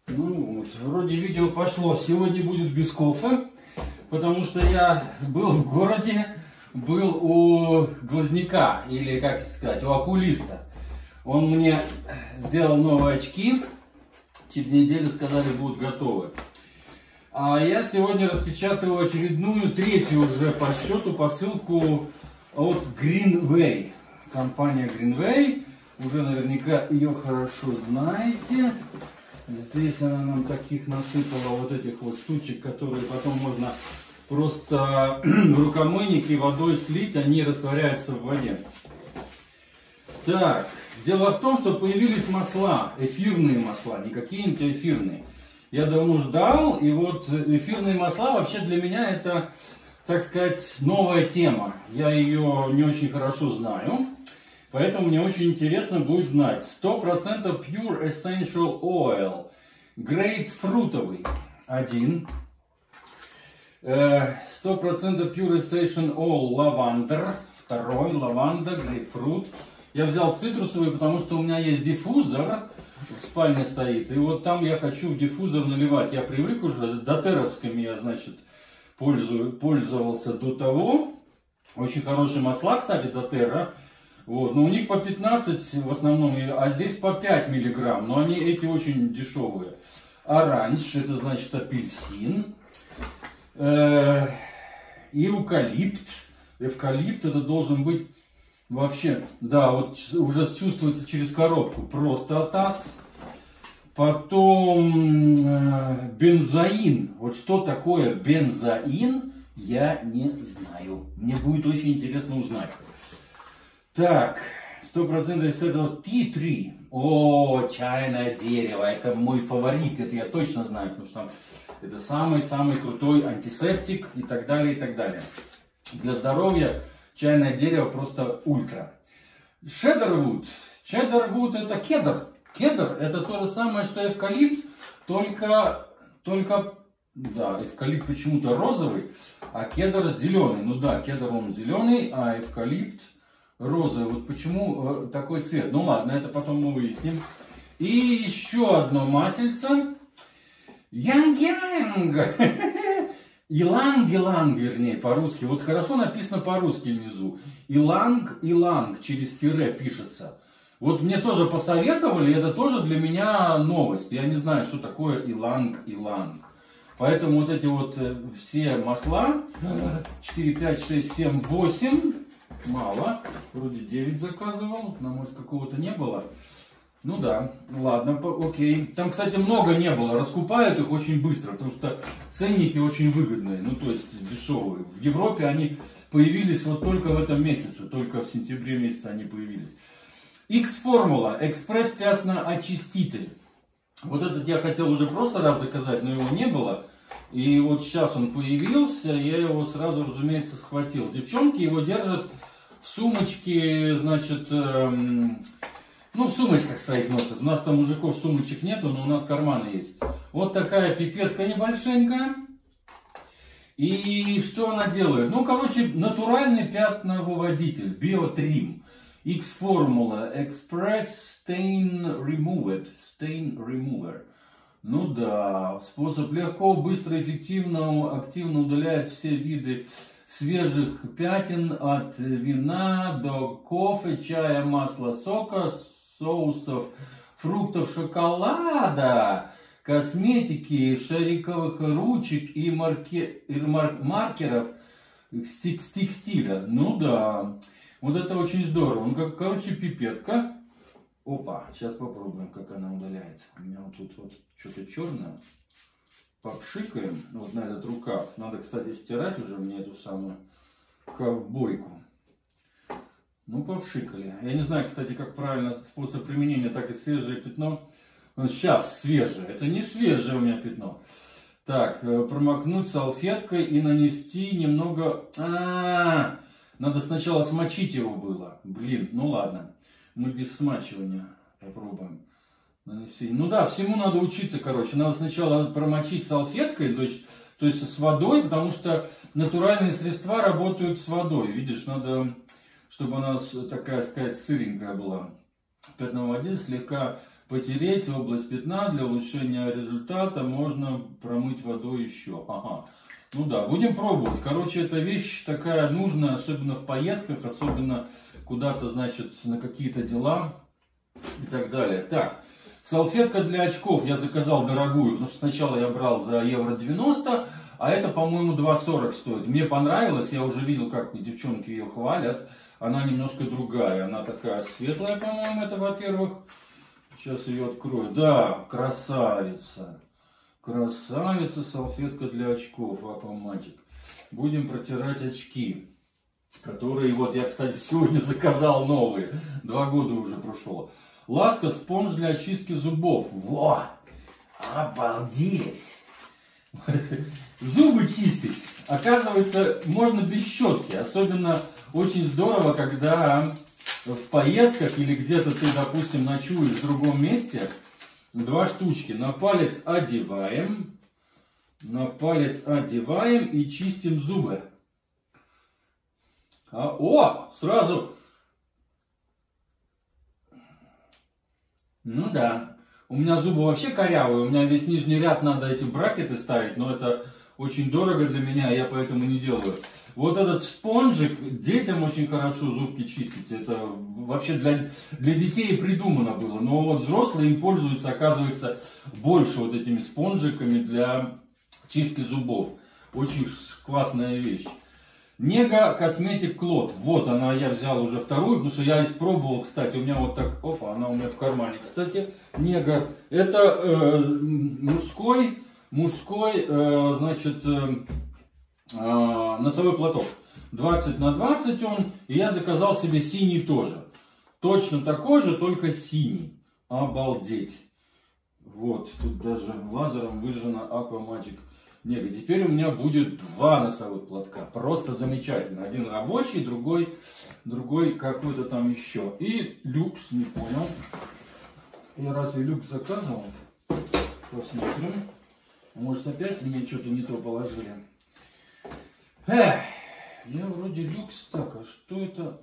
Ну вот, вроде видео пошло. Сегодня будет без кофе, потому что я был в городе, был у глазняка, или как сказать, у окулиста. Он мне сделал новые очки, через неделю сказали, будут готовы. А я сегодня распечатываю очередную, третью уже по счету посылку от Greenway. Компания Greenway, уже наверняка ее хорошо знаете. Здесь она нам таких насыпала вот этих вот штучек, которые потом можно просто в рукомойнике водой слить, они растворяются в воде. Так, дело в том, что появились масла, эфирные масла, не какие-нибудь, а эфирные. Я давно ждал, и вот эфирные масла вообще для меня это, так сказать, новая тема. Я ее не очень хорошо знаю, поэтому мне очень интересно будет знать. 100% Pure Essential Oil, грейпфрутовый, один. 100% Pure Essential Oil, лавандер, второй, лаванда, грейпфрут. Я взял цитрусовый, потому что у меня есть диффузор, в спальне стоит, и вот там я хочу в диффузор наливать. Я привык уже, дотеровскими я, значит, пользовался до того. Очень хорошие масла, кстати, дотера. Вот, но у них по 15 в основном, а здесь по 5 миллиграмм, но они эти очень дешевые. Оранж, это значит апельсин. Эвкалипт. Эвкалипт это должен быть вообще, да, вот уже чувствуется через коробку. Просто атас. Потом бензоин. Вот что такое бензоин, я не знаю. Мне будет очень интересно узнать. Так, 100% из этого Tea-Tree. О, чайное дерево. Это мой фаворит. Это я точно знаю, потому что это самый-самый крутой антисептик и так далее, и так далее. Для здоровья чайное дерево просто ультра. Шедервуд. Шедервуд это кедр. Кедр это то же самое, что эвкалипт, только, да, эвкалипт почему-то розовый, а кедр зеленый. Ну да, кедр он зеленый, а эвкалипт розовый. Вот почему такой цвет. Ну ладно, это потом мы выясним. И еще одно масельце. Янг-янг. Иланг-иланг, вернее, по-русски. Вот хорошо написано по-русски внизу. Иланг-иланг через тире пишется. Вот мне тоже посоветовали, это тоже для меня новость. Я не знаю, что такое иланг-иланг. Поэтому вот эти вот все масла, 4, 5, 6, 7, 8, мало. Вроде 9 заказывал, но может какого-то не было. Ну да, ладно, окей. Там, кстати, много не было. Раскупают их очень быстро, потому что ценники очень выгодные, ну то есть дешевые. В Европе они появились вот только в этом месяце, только в сентябре месяце они появились. X-формула, экспресс-пятна-очиститель. Вот этот я хотел уже просто раз заказать, но его не было. И вот сейчас он появился, я его сразу, разумеется, схватил. Девчонки его держат в сумочке, значит, ну в сумочках своих носят. У нас там мужиков сумочек нету, но у нас карманы есть. Вот такая пипетка небольшенькая. И что она делает? Ну, короче, натуральный пятновыводитель, биотрим. X-формула, Express Stain Remover. Ну да, способ легко, быстро, эффективно, активно удаляет все виды свежих пятен от вина до кофе, чая, масла, сока, соусов, фруктов, шоколада, косметики, шариковых ручек и маркеров с текстиля. Ну да. Вот это очень здорово. Ну, как, короче, пипетка. Опа, сейчас попробуем, как она удаляет. У меня вот тут вот что-то черное. Попшикаем вот на этот рукав. Надо, кстати, стирать уже мне эту самую ковбойку. Ну, попшикали. Я не знаю, кстати, как правильно способ применения, так и свежее пятно. Вот сейчас свежее. Это не свежее у меня пятно. Так, промокнуть салфеткой и нанести немного... Надо сначала смочить его было. Блин, ну ладно. Мы без смачивания попробуем. Нанести. Ну да, всему надо учиться, короче. Надо сначала промочить салфеткой, то есть с водой, потому что натуральные средства работают с водой. Видишь, надо, чтобы она такая, сказать, сыренькая была. Пятновыводитель слегка потереть область пятна. Для улучшения результата можно промыть водой еще. Ага. Ну да, будем пробовать. Короче, эта вещь такая нужная, особенно в поездках, особенно куда-то, значит, на какие-то дела и так далее. Так, салфетка для очков я заказал дорогую, потому что сначала я брал за евро 90, а это, по-моему, 2,40 стоит. Мне понравилось, я уже видел, как девчонки ее хвалят. Она немножко другая, она такая светлая, по-моему, это во-первых. Сейчас ее открою. Да, красавица. Красавица, салфетка для очков, Aquamagic. Будем протирать очки, которые, вот я, кстати, сегодня заказал новые. 2 года уже прошло. Ласка спонж для очистки зубов. Во! Обалдеть! Зубы чистить, оказывается, можно без щетки. Особенно очень здорово, когда в поездках или где-то ты, допустим, ночуешь в другом месте. 2 штучки. На палец одеваем. На палец одеваем и чистим зубы. О, сразу. Ну да. У меня зубы вообще корявые. У меня весь нижний ряд надо эти бракеты ставить. Но это очень дорого для меня. Я поэтому не делаю. Вот этот спонжик, детям очень хорошо зубки чистить. Это вообще для детей и придумано было. Но вот взрослые им пользуются, оказывается, больше вот этими спонжиками для чистки зубов. Очень классная вещь. Нега Косметик Клод. Вот она, я взял уже вторую, потому что я испробовал, кстати, у меня вот так, опа, она у меня в кармане, кстати, Нега. Это мужской, значит, носовой платок. 20 на 20 он, и я заказал себе синий тоже. Точно такой же, только синий. Обалдеть. Вот, тут даже лазером выжжена Aquamagic Нега. Теперь у меня будет 2 носовых платка. Просто замечательно. Один рабочий, другой какой-то там еще. И люкс, не понял. Я разве люкс заказывал? Посмотрим. Может, опять мне что-то не то положили. Эх, я вроде люкс. Так, а что это?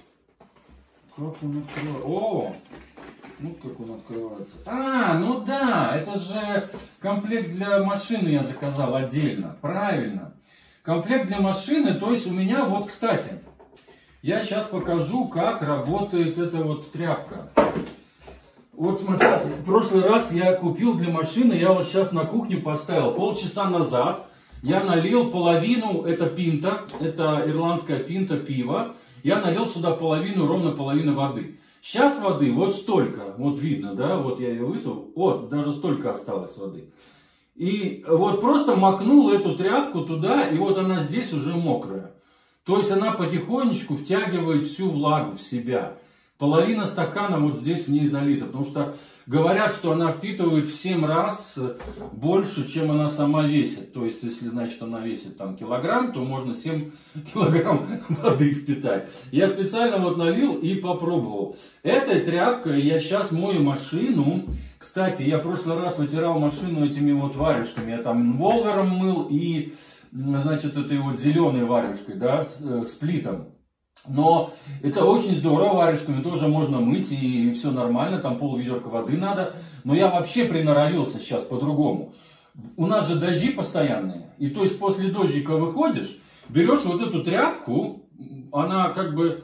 Как он открывается? О! Ну, как он открывается. Ну да, это же комплект для машины я заказал отдельно. Правильно. Комплект для машины, то есть у меня, вот, кстати, я сейчас покажу, как работает эта вот тряпка. Вот смотрите, в прошлый раз я купил для машины, я вот сейчас на кухню поставил полчаса назад. Я налил половину, это пинта, это ирландская пинта пива. Я налил сюда половину, ровно половину воды. Сейчас воды вот столько, вот видно, да, вот я ее вытянул, вот, даже столько осталось воды. И вот просто макнул эту тряпку туда, и вот она здесь уже мокрая. То есть она потихонечку втягивает всю влагу в себя. Половина стакана вот здесь в ней залита, потому что говорят, что она впитывает в 7 раз больше, чем она сама весит. То есть, если, значит, она весит там килограмм, то можно 7 килограмм воды впитать. Я специально вот налил и попробовал. Этой тряпкой я сейчас мою машину. Кстати, я в прошлый раз вытирал машину этими вот варежками. Я там инволвером мыл и, значит, этой вот зеленой варежкой, да, с плитом. Но это очень здорово, варежками тоже можно мыть, и все нормально, там пол-ведерка воды надо. Но я вообще приноровился сейчас по-другому. У нас же дожди постоянные, и то есть после дождика выходишь, берешь вот эту тряпку, она как бы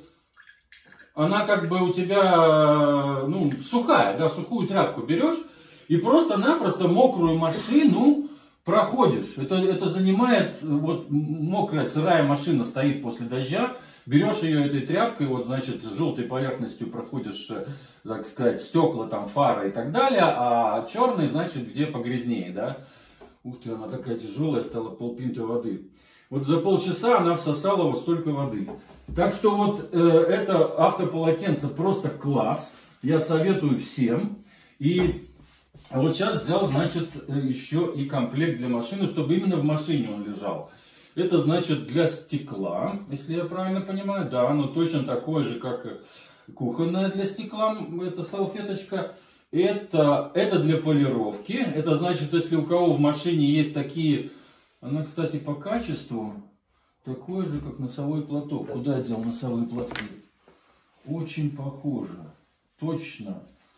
у тебя, ну, сухая, да, сухую тряпку берешь, и просто-напросто мокрую машину проходишь. Это занимает, вот мокрая сырая машина стоит после дождя, берешь ее этой тряпкой, вот, значит, с желтой поверхностью проходишь, так сказать, стекла, там, фары и так далее, а черный, значит, где погрязнее, да. Ух ты, она такая тяжелая, стала полпинты воды. Вот за полчаса она всосала вот столько воды. Так что вот это автополотенце просто класс. Я советую всем. И вот сейчас взял, значит, еще и комплект для машины, чтобы именно в машине он лежал. Это, значит, для стекла, если я правильно понимаю. Да, оно точно такое же, как кухонное для стекла, эта салфеточка. Это для полировки. Это значит, если у кого в машине есть такие... Она, кстати, по качеству такой же, как носовой платок. Куда я дел носовые платки? Очень похоже. Точно.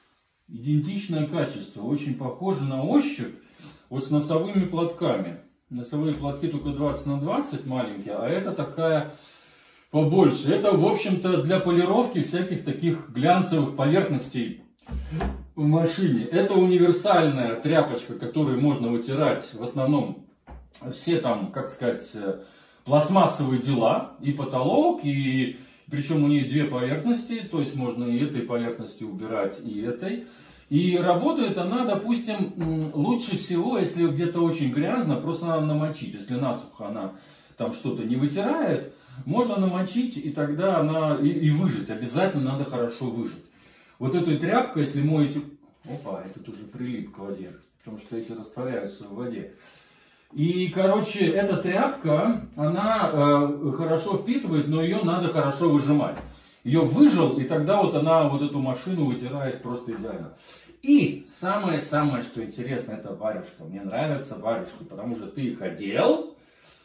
Идентичное качество, очень похоже на ощупь, вот с носовыми платками. Носовые платки только 20 на 20 маленькие, а это такая побольше. Это, в общем-то, для полировки всяких таких глянцевых поверхностей в машине. Это универсальная тряпочка, которой можно вытирать в основном все там, как сказать, пластмассовые дела. И потолок, и причем у нее две поверхности, то есть можно и этой поверхностью убирать, и этой. И работает она, допустим, лучше всего, если где-то очень грязно, просто надо намочить. Если насухо она там что-то не вытирает, можно намочить, и тогда она и выжать. Обязательно надо хорошо выжать. Вот этой тряпкой, если моете... Опа, этот уже прилип к воде, потому что эти растворяются в воде. И, короче, эта тряпка, она хорошо впитывает, но ее надо хорошо выжимать. Ее выжал, и тогда вот она вот эту машину вытирает просто идеально. И самое-самое, что интересно, это варежка. Мне нравятся варежки, потому что ты их одел.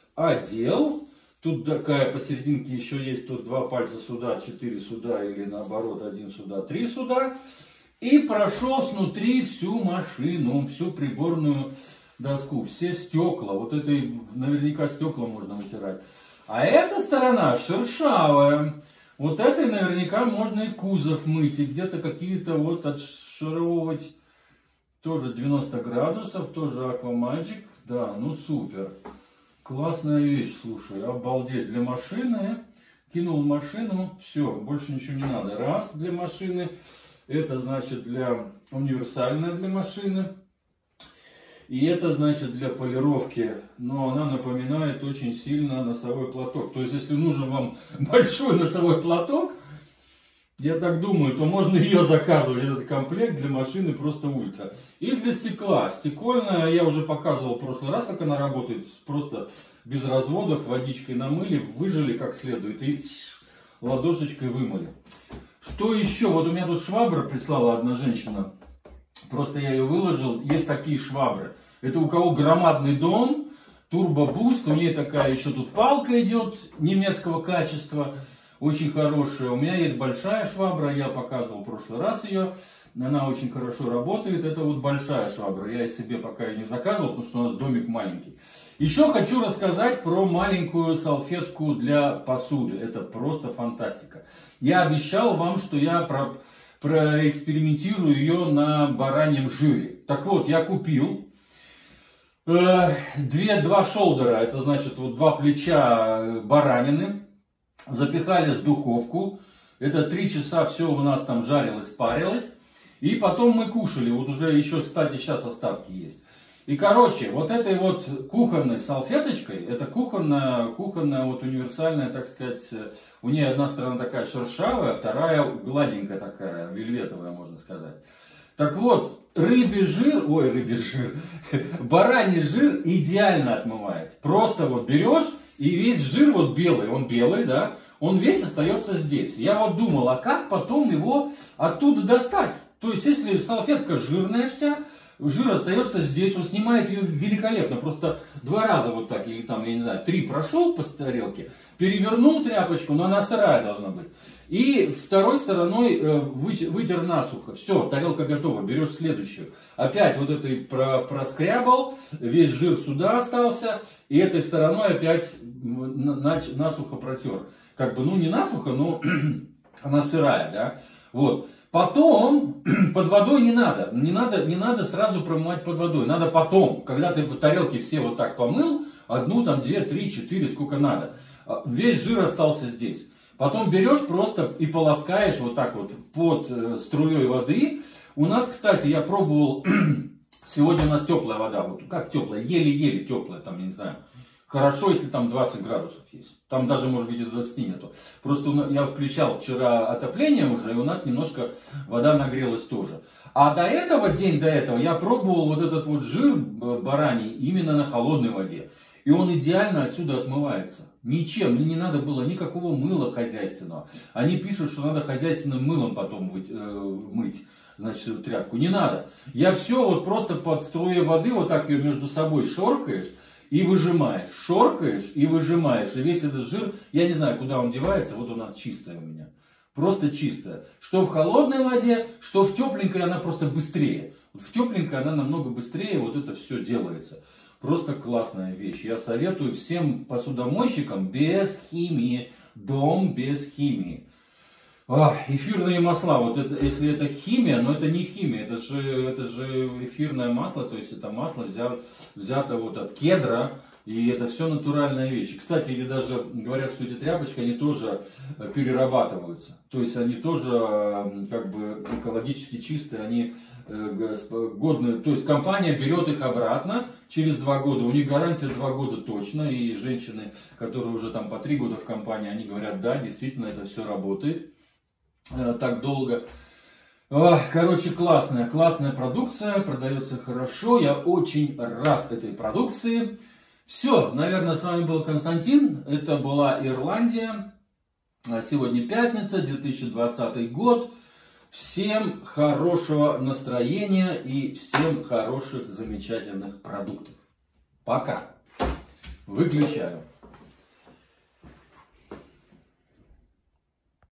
Тут такая посерединке еще есть, тут 2 пальца сюда, 4 сюда, или наоборот, 1 сюда, 3 сюда. И прошел снутри всю машину, всю приборную доску, все стекла. Вот это наверняка стекла можно вытирать. А эта сторона шершавая. Вот этой наверняка можно и кузов мыть, и где-то какие-то вот отшаровывать. Тоже 90 градусов, тоже Aquamagic. Да, ну супер. Классная вещь, слушай, обалдеть. Для машины, кинул машину, все, больше ничего не надо. Раз для машины, это значит универсальная для машины. И это значит для полировки, но она напоминает очень сильно носовой платок. То есть, если нужен вам большой носовой платок, я так думаю, то можно ее заказывать, этот комплект для машины просто ультра. И для стекла. Стекольная, я уже показывал в прошлый раз, как она работает. Просто без разводов, водичкой намыли, выжали как следует и ладошечкой вымыли. Что еще? Вот у меня тут швабра прислала одна женщина. Просто я ее выложил. Есть такие швабры. Это у кого громадный дом, турбо-буст. У нее такая еще тут палка идет немецкого качества. Очень хорошая. У меня есть большая швабра. Я показывал в прошлый раз ее. Она очень хорошо работает. Это вот большая швабра. Я себе пока ее не заказывал, потому что у нас домик маленький. Еще хочу рассказать про маленькую салфетку для посуды. Это просто фантастика. Я обещал вам, что я проэкспериментирую ее на бараньем жире. Так вот, я купил два шолдера, это значит вот 2 плеча баранины, запихали в духовку. Это 3 часа все у нас там жарилось, парилось. И потом мы кушали. Вот уже еще, кстати, сейчас остатки есть. И, короче, вот этой вот кухонной салфеточкой, это кухонная вот универсальная, так сказать, у нее одна сторона такая шершавая, вторая гладенькая такая, вельветовая, можно сказать. Так вот, рыбий жир, бараний жир идеально отмывает. Просто вот берешь, и весь жир вот белый, он белый, да, он весь остается здесь. Я вот думал, а как потом его оттуда достать? То есть, если салфетка жирная вся, жир остается здесь, он снимает ее великолепно, просто 2 раза вот так, или там, я не знаю, 3 прошел по тарелке, перевернул тряпочку, но она сырая должна быть, и второй стороной вытер насухо, все, тарелка готова, берешь следующую, опять вот этой проскрябал, весь жир сюда остался, и этой стороной опять насухо протер, как бы, ну не насухо, но она сырая, да, вот. Потом под водой не надо сразу промывать под водой, надо потом, когда ты в тарелке все вот так помыл, 1, там 2, 3, 4, сколько надо, весь жир остался здесь. Потом берешь просто и полоскаешь вот так вот под струей воды. У нас, кстати, я пробовал, сегодня у нас теплая вода, вот как теплая, еле-еле теплая, там, я не знаю. Хорошо, если там 20 градусов есть. Там даже, может быть, и 20 нету. Просто я включал вчера отопление уже, и у нас немножко вода нагрелась тоже. А до этого, день до этого, я пробовал вот этот вот жир бараний именно на холодной воде. И он идеально отсюда отмывается. Ничем, мне не надо было никакого мыла хозяйственного. Они пишут, что надо хозяйственным мылом потом мыть, значит, эту тряпку. Не надо. Я все вот просто под струей воды вот так ее между собой шоркаешь. И выжимаешь, шоркаешь и выжимаешь. И весь этот жир, я не знаю, куда он девается, вот он чистая у меня. Просто чистая. Что в холодной воде, что в тепленькой, она просто быстрее. В тепленькой она намного быстрее, вот это все делается. Просто классная вещь. Я советую всем посудомойщикам без химии. Дом без химии. Эфирные масла, вот это, если это химия, но это не химия, это же эфирное масло, то есть это масло взято вот от кедра, и это все натуральные вещи. Кстати, или даже говорят, что эти тряпочки, они тоже перерабатываются, то есть они тоже как бы экологически чистые, они годные, то есть компания берет их обратно через 2 года, у них гарантия 2 года точно, и женщины, которые уже там по 3 года в компании, они говорят, да, действительно это все работает так долго. Короче, классная продукция, продается хорошо, я очень рад этой продукции. Все, наверное, с вами был Константин, это была Ирландия, сегодня пятница, 2020 год. Всем хорошего настроения и всем хороших, замечательных продуктов. Пока. Выключаю.